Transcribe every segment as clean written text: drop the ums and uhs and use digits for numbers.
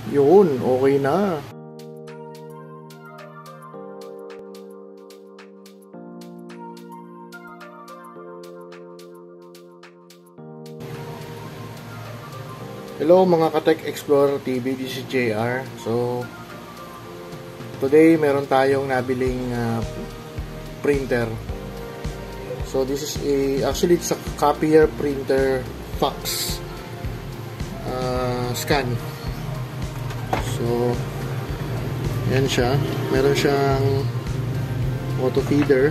Yun, okay na. Hello mga ka-Tech Explorer TV, this is JR. So, today meron tayong nabiling printer. So, this is actually it's a copier printer fax scan. So, yan siya. Meron siyang auto feeder.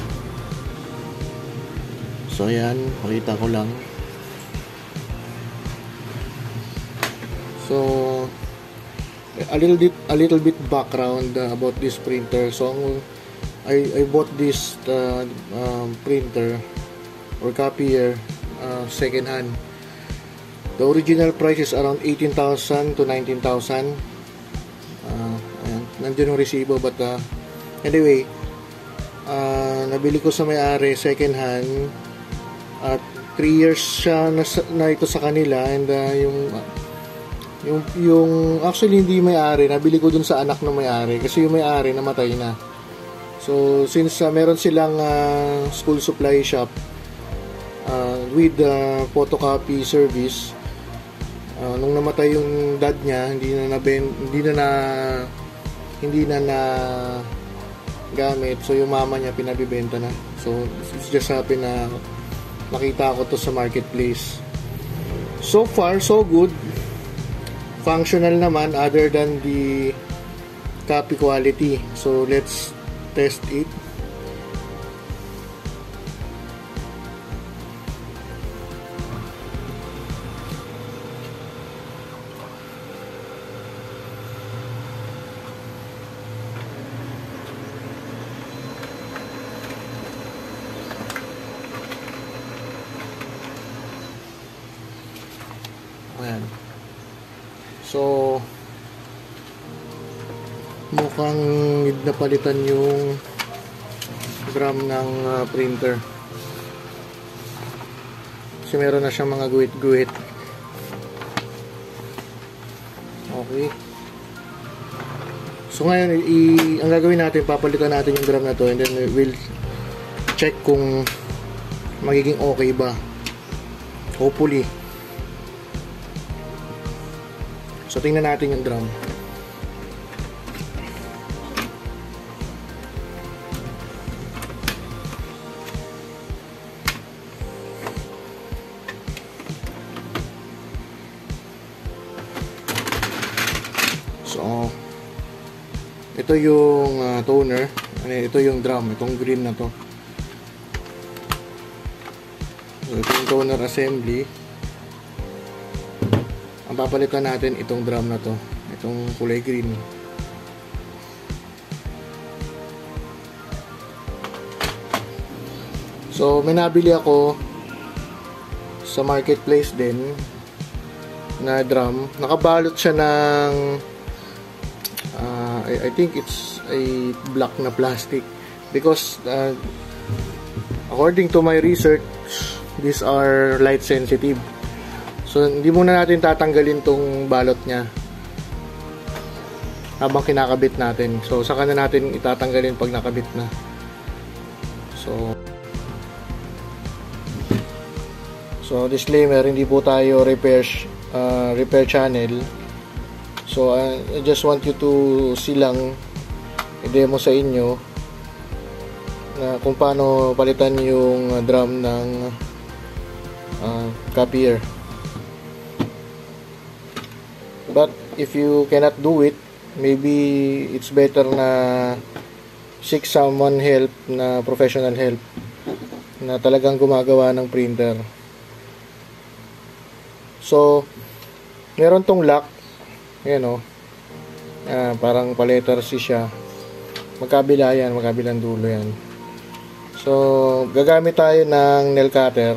So, yan. Makita ko lang. So, a little bit background about this printer. So, I bought this printer or copier second hand. The original price is around 18,000 to 19,000. Nandiyan yung resibo, but anyway, nabili ko sa may-ari second hand at 3 years siya na ito sa kanila, and yung actually hindi may-ari, nabili ko dun sa anak ng may-ari kasi yung may-ari namatay na. So since meron silang school supply shop with photocopy service, nung namatay yung dad niya, hindi na gamit, so yung mama niya pinabibenta na. So it's just happen na nakita ko to sa marketplace. So far so good. Functional naman other than the copy quality. So let's test it. Ayan. So, mukhang napalitan yung drum ng printer. Kasi meron na siyang mga guhit-guhit. Okay. So ngayon, ang gagawin natin, papalitan natin yung drum na to, and then we'll check kung magiging okay ba. Hopefully. So, tingnan natin yung drum. So, ito yung toner. Ito yung drum. Itong green na to. So, ito yung toner assembly. Ang papalitan natin itong drum na to, itong kulay green. So may nabili ako sa marketplace din na drum. Nakabalot siya ng I think it's a black na plastic, because according to my research, these are light sensitive. So, hindi muna natin tatanggalin tong balot niya habang kinakabit natin. So, saka na natin itatanggalin pag nakabit na. So disclaimer, hindi po tayo repair channel. So, I just want you to see lang, i-demo sa inyo na kung paano palitan yung drum ng copier. But if you cannot do it, maybe it's better na seek someone help, na professional help, na talagang gumagawa ng printer. So, meron tong lock, ayan o, parang pa-letter C siya. Magkabila yan, magkabilang dulo yan. So, gagamit tayo ng nail cutter.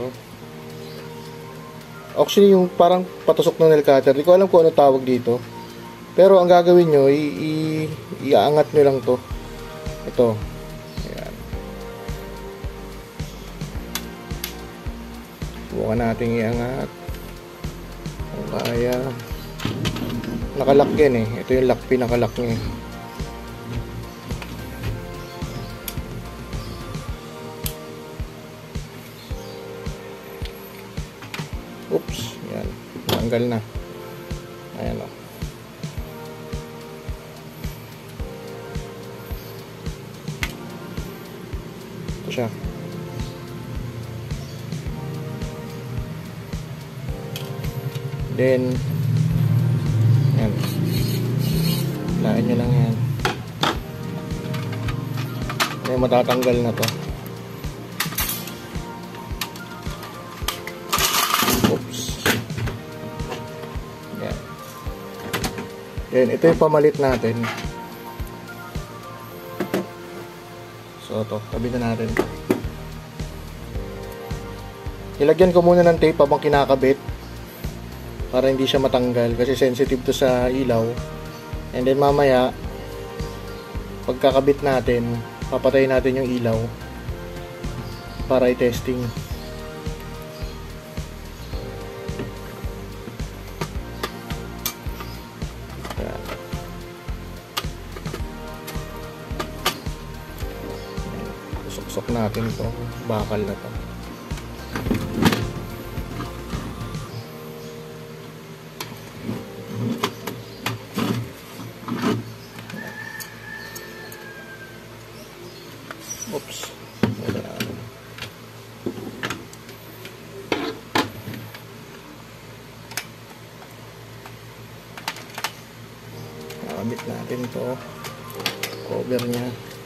Actually, yung parang patusok ng nail cutter, di ko alam kung ano tawag dito. Pero ang gagawin nyo, iaangat nyo lang to. Ito. Ayan. Bukan natin iangat. Kung kaya. Nakalock yan eh. Ito yung lock, pinakalock niya. Oops, yan. Tanggal na. Ayan o. Ito siya. Then, yan. Lain nyo lang yan. Ay, matatanggal na to. Oops. Yan. Then, ito yung pamalit natin. So, ito. Tabi na natin. Ilagyan ko muna ng tape habang kinakabit para hindi siya matanggal kasi sensitive to sa ilaw. And then mamaya pagkakabit natin, papatayin natin yung ilaw para i-testing. Suksok natin to, bakal na to. Oops. Nakabit natin to, cover nya.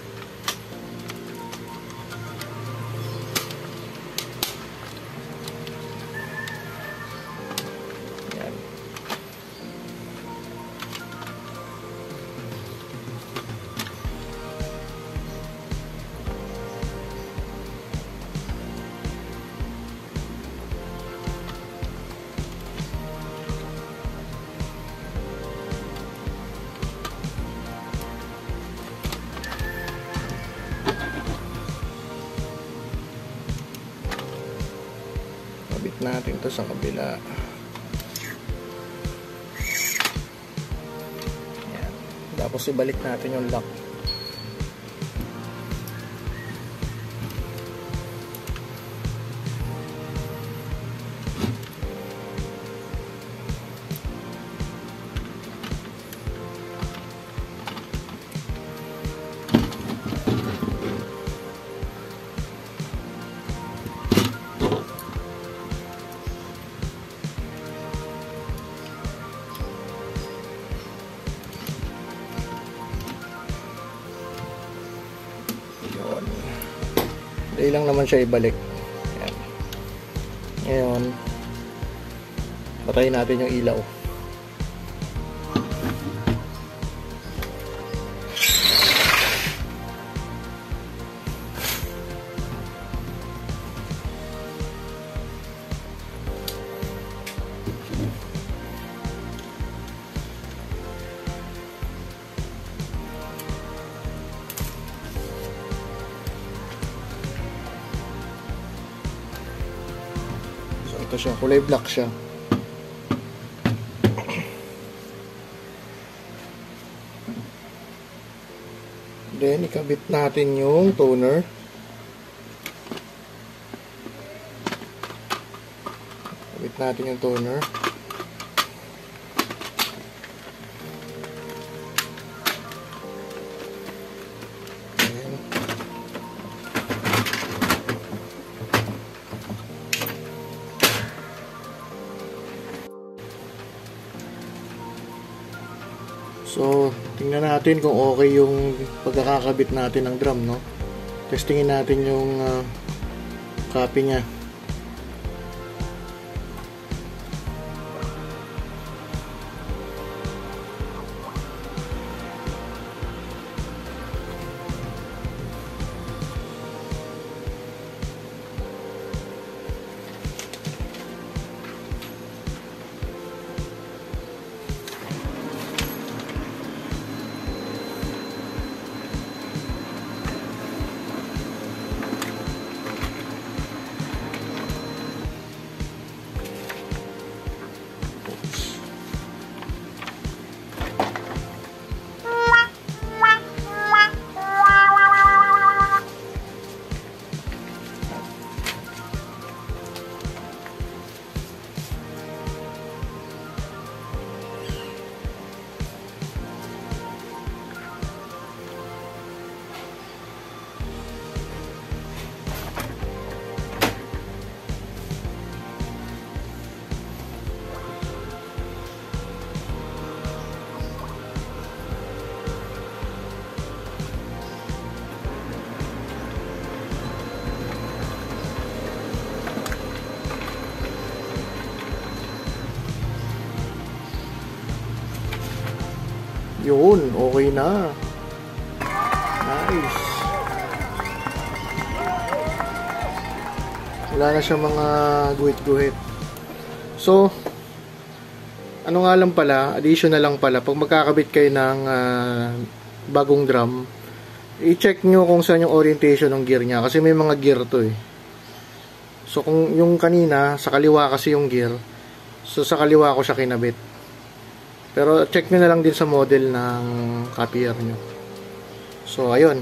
Kabit natin to sa kabila. Yan. Tapos ibalik natin yung lock. Dahil lang naman siya ibalik. Ayan. Ngayon, patayin natin yung ilaw. Ito siya, kulay black siya. Then, ikabit natin yung toner. Ikabit natin yung toner. So, tingnan natin kung okay yung pagkakakabit natin ng drum, no? Testingin natin yung copy niya. Yun, okay na. Nice. Wala na siya mga guhit-guhit. So, ano nga lang pala, additional lang pala, pag magkakabit kayo ng bagong drum, i-check nyo kung saan yung orientation ng gear nya. Kasi may mga gear to eh. So, kung yung kanina, sa kaliwa kasi yung gear, so sa kaliwa ko siya kinabit. Pero check nyo na lang din sa model ng copier nyo. So, ayun.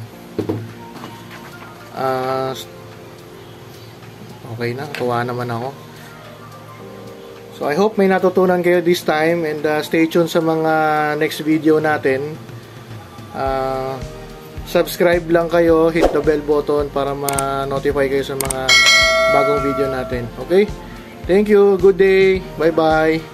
Okay na, tuwa naman ako. So, I hope may natutunan kayo this time, and stay tuned sa mga next video natin. Subscribe lang kayo, hit the bell button para ma-notify kayo sa mga bagong video natin. Okay? Thank you, good day, bye bye.